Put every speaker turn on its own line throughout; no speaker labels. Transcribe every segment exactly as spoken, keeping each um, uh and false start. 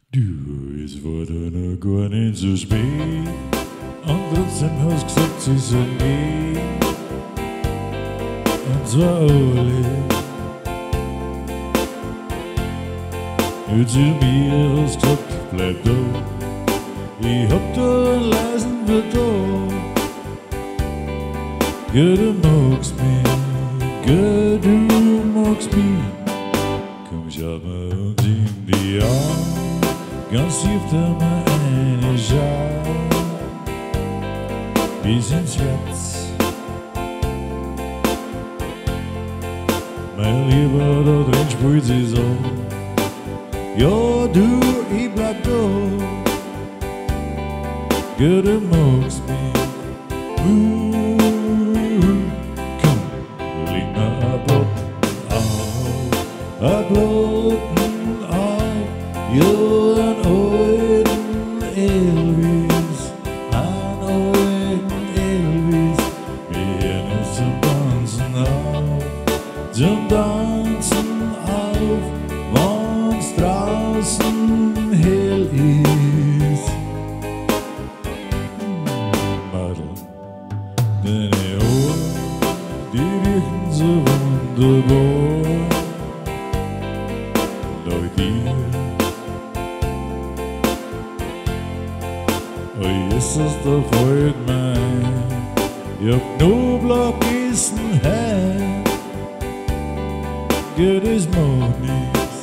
Du, es wurde noch gar nicht so spät und trotzdem hast gesagt, sie sollen gehen. Und zwar alle. Du zu mir hast gesagt, bleib da. Ich hab da einen leisen Verdacht. Gell, du magst mich, gell, du magst mich. Komm, schau mir uns in die Augen, ganz tief da mal eine Schau, bis ins Herz. Mein Lieber, da drin spielt sie so. Ja, du, ich bleib da. Gell, du magst mich. Uh, komm, leg mir ein Botten auf, ein Botten auf. Ja, einen alten Elvis, einen alten Elvis. Wir hören es zum Tanzen auf, zum Tanzen auf, wenn's draußen hell ist. Madel, deine Ohren, die riechen so wunderbar. Dank dir. Oh Jesus, da freut mich. Ich hab Knoblauch gegessen heim. Gell, das macht nichts.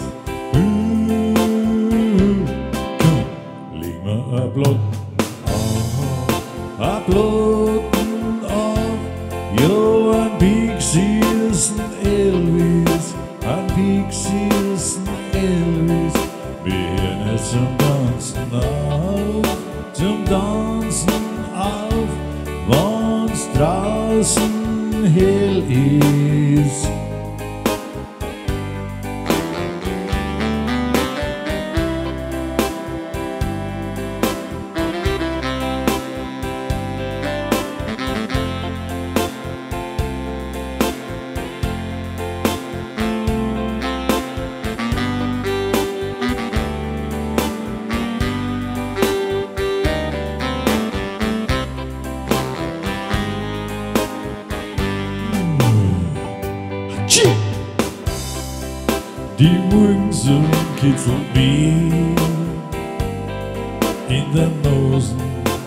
Uh, komm, leg mir ein Blatt auf, ein Blatt auf. Ja, ein pixiersten Elvis, ein pixiersten Elvis. Wir hören es zum Tanzen auf, zum Tanzen auf, wenn's draußen hell ist. Die Morgensonne kitzelt mich in der Nosen.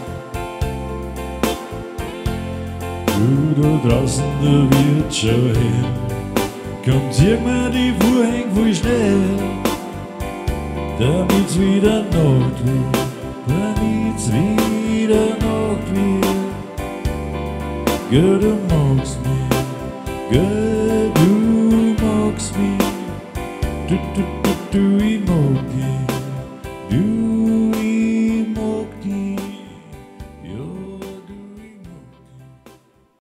Du da draußen, da wird schon hell. Komm, zieh mir die Vorhänge voll schnell, damit's wieder Nacht wird, damit's wieder Nacht wird. Gell, du magst mich, gell, du magst mich. Do, do,